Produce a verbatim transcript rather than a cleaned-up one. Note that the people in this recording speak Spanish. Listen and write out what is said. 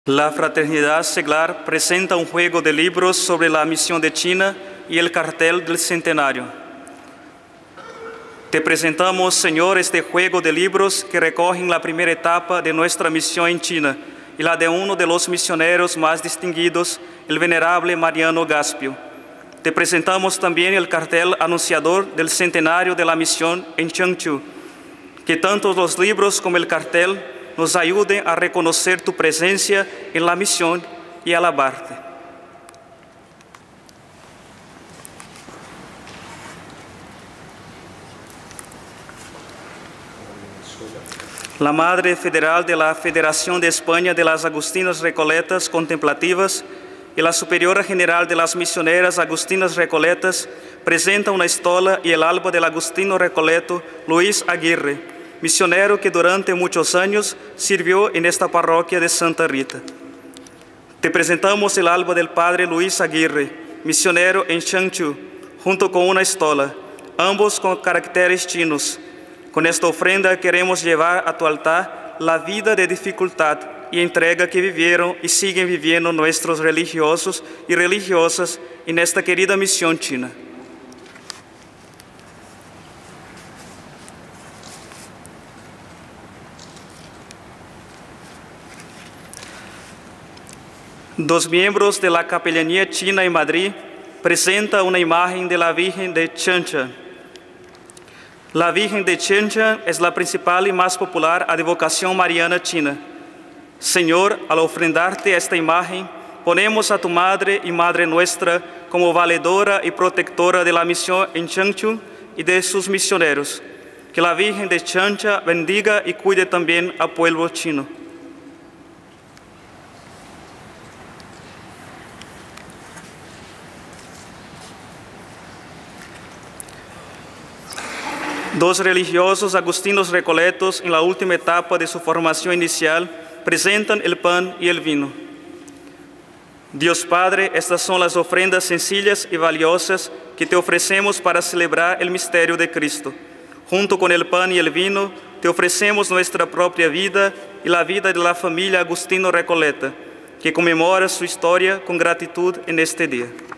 La Fraternidad Seglar presenta un juego de libros sobre la misión de China y el cartel del centenario. Te presentamos, Señor, este juego de libros que recogen la primera etapa de nuestra misión en China y la de uno de los misioneros más distinguidos, el venerable Mariano Gaspio. Te presentamos también el cartel anunciador del centenario de la misión en Changchu. Que tanto los libros como el cartel nos ayuden a reconocer tu presencia en la misión y alabarte. La Madre Federal de la Federación de España de las Agustinas Recoletas Contemplativas y la Superiora General de las Misioneras Agustinas Recoletas presenta una estola y el alba del agustino recoleto Luis Aguirre, misionero que durante muchos años sirvió en esta parroquia de Santa Rita. Te presentamos el alba del Padre Luis Aguirre, misionero en Changchu, junto con una estola, ambos con caracteres chinos. Con esta ofrenda queremos llevar a tu altar la vida de dificultad y entrega que vivieron y siguen viviendo nuestros religiosos y religiosas en esta querida misión china. Dos miembros de la Capellanía China en Madrid presentan una imagen de la Virgen de Chancha. La Virgen de Chancha es la principal y más popular advocación mariana china. Señor, al ofrendarte esta imagen, ponemos a tu Madre y Madre nuestra como valedora y protectora de la misión en Changchu y de sus misioneros. Que la Virgen de Chancha bendiga y cuide también al pueblo chino. Dos religiosos agustinos recoletos en la última etapa de su formación inicial presentan el pan y el vino. Dios Padre, estas son las ofrendas sencillas y valiosas que te ofrecemos para celebrar el misterio de Cristo. Junto con el pan y el vino, te ofrecemos nuestra propia vida y la vida de la familia Agustino Recoleta, que conmemora su historia con gratitud en este día.